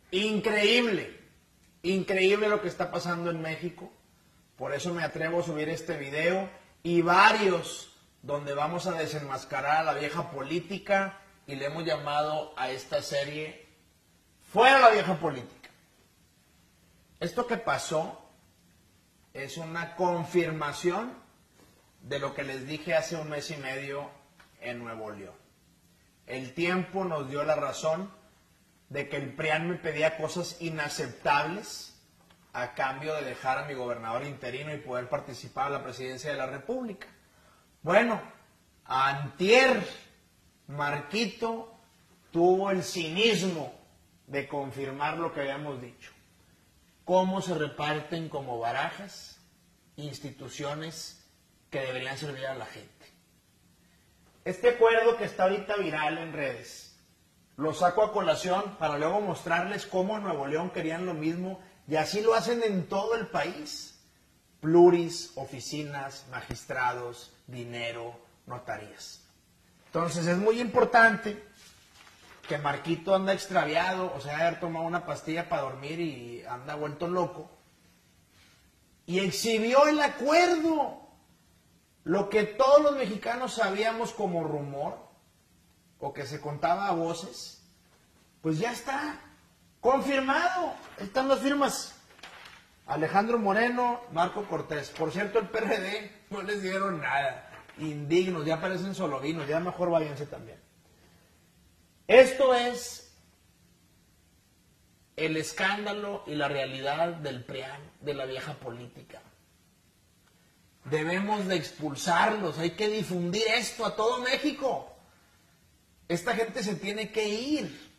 Increíble, increíble lo que está pasando en México. Por eso me atrevo a subir este video y varios donde vamos a desenmascarar a la vieja política y le hemos llamado a esta serie Fuera la vieja política. Esto que pasó es una confirmación de lo que les dije hace un mes y medio en Nuevo León. El tiempo nos dio la razón de que el PRIAN me pedía cosas inaceptables a cambio de dejar a mi gobernador interino y poder participar en la presidencia de la República. Bueno, antier, Marquito tuvo el cinismo de confirmar lo que habíamos dicho. Cómo se reparten como barajas instituciones que deberían servir a la gente. Este acuerdo que está ahorita viral en redes, lo saco a colación para luego mostrarles cómo en Nuevo León querían lo mismo y así lo hacen en todo el país. Pluris, oficinas, magistrados, dinero, notarías. Entonces es muy importante que Marquito anda extraviado, o sea, haber tomado una pastilla para dormir y anda vuelto loco. Y exhibió el acuerdo. Lo que todos los mexicanos sabíamos como rumor, o que se contaba a voces, pues ya está confirmado. Están las firmas. Alejandro Moreno, Marco Cortés. Por cierto, el PRD no les dieron nada. Indignos, ya parecen solovinos, ya mejor váyanse también. Esto es el escándalo y la realidad del PRIAN, de la vieja política. Debemos de expulsarlos, hay que difundir esto a todo México. Esta gente se tiene que ir.